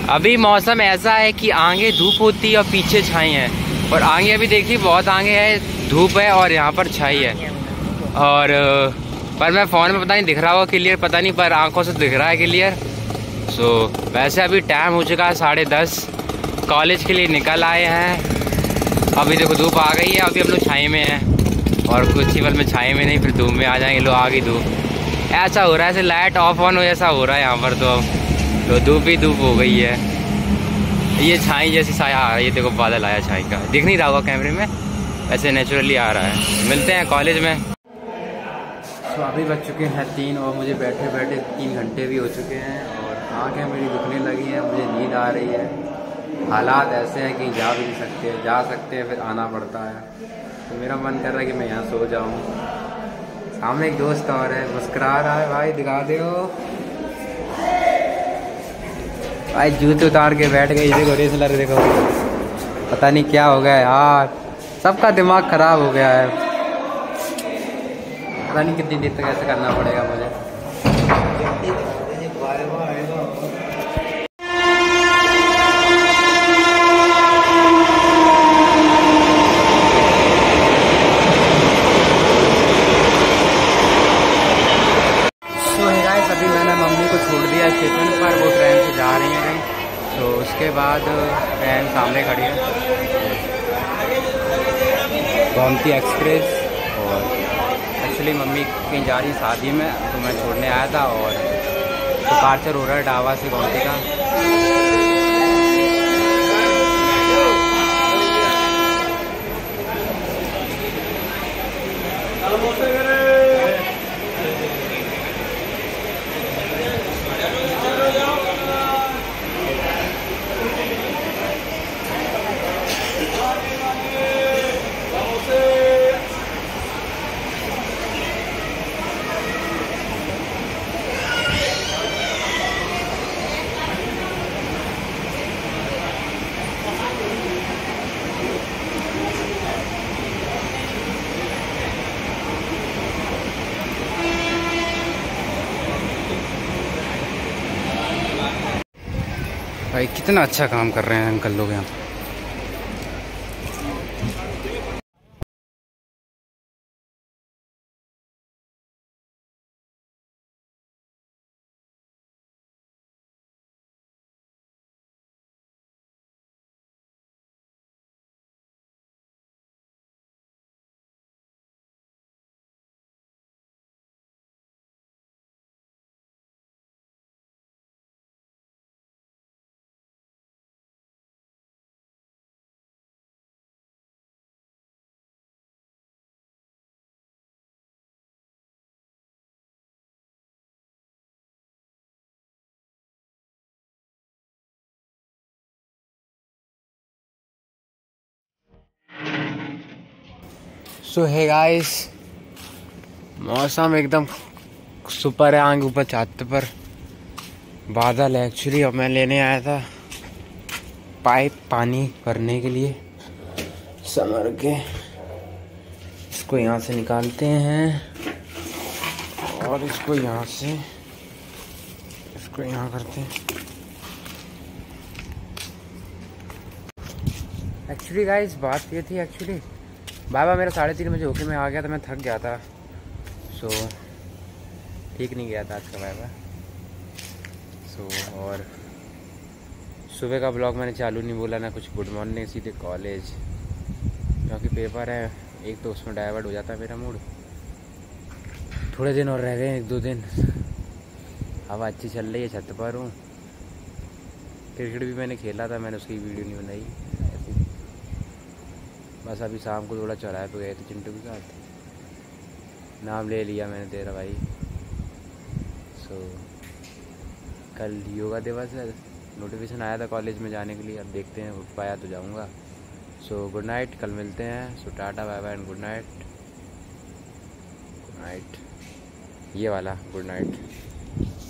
अभी मौसम ऐसा है कि आगे धूप होती है और पीछे छाई है, और आगे अभी देखिए बहुत आगे है, धूप है और यहाँ पर छाई है। और पर मैं फ़ोन में पता नहीं दिख रहा होगा क्लियर, पता नहीं, पर आंखों से दिख रहा है क्लियर। सो वैसे अभी टाइम हो चुका है 10:30, कॉलेज के लिए निकल आए हैं। अभी देखो धूप आ गई है, अभी हम लोग छाई में हैं, और कुछ ही पल में छाई में नहीं फिर धूप में आ जाएंगे लोग। आ गई धूप, ऐसा हो रहा है ऐसे लाइट ऑफ ऑन हो ऐसा हो रहा है यहाँ पर। तो धूप ही धूप हो गई है। ये छाई जैसी साया आ रहा है, ये देखो बादल आया छाई का, दिख नहीं रहा होगा कैमरे में, ऐसे नेचुरली आ रहा है। मिलते हैं कॉलेज में। तो अभी बज चुके हैं 3 और मुझे बैठे बैठे 3 घंटे भी हो चुके हैं, और आँखें मेरी दुखने लगी हैं, मुझे नींद आ रही है। हालात ऐसे हैं कि जा भी नहीं सकते, जा सकते हैं फिर आना पड़ता है। तो मेरा मन कर रहा है कि मैं यहाँ सो जाऊँ। सामने एक दोस्त और है, मुस्कुरा रहा है, भाई दिखा दो भाई। जूते उतार के बैठ गए, देखो रेसलर देखो, पता नहीं क्या हो गया यार, सबका दिमाग खराब हो गया है। पता नहीं कितनी देर तक ऐसे करना पड़ेगा मुझे। अभी मैंने मम्मी को छोड़ दिया स्टेशन पर, वो ट्रेन से जा रही हैं कहीं। तो उसके बाद ट्रेन सामने खड़ी है, गोमती एक्सप्रेस। और एक्चुअली मम्मी कहीं जा रही शादी में, तो मैं छोड़ने आया था, और डिपार्चर हो रहा है ढाबा से गोमती का। भाई कितना अच्छा काम कर रहे हैं अंकल लोग यहाँ। सो हे गाइस, मौसम एकदम सुपर है। आगे ऊपर छत पर बादल है एक्चुअली, और मैं लेने आया था पाइप पानी भरने के लिए समर के। इसको यहाँ से निकालते हैं और इसको यहाँ से इसको यहाँ करते हैं। एक्चुअली गाइस बात ये थी, एक्चुअली बाबा मेरा 3:30 बजे होके मैं आ गया था, मैं थक गया था। सो ठीक नहीं गया था आज का बाबा। सो और सुबह का ब्लॉग मैंने चालू नहीं बोला, ना कुछ गुड मॉर्निंग, सीधे कॉलेज, क्योंकि पेपर है एक, तो उसमें डाइवर्ट हो जाता है मेरा मूड। थोड़े दिन और रह गए, 1-2 दिन। हवा अच्छी चल रही है, छत पर हूँ। क्रिकेट भी मैंने खेला था, मैंने उसकी वीडियो नहीं बनाई। बस अभी शाम को थोड़ा चौराहे पे गए थे चिंटू के साथ, नाम ले लिया मैंने तेरा भाई। सो कल योगा दिवस है, नोटिफिकेशन आया था कॉलेज में जाने के लिए, अब देखते हैं, उठ पाया तो जाऊंगा। सो गुड नाइट, कल मिलते हैं। So tata bye bye and good night. Good night, ये वाला गुड नाइट।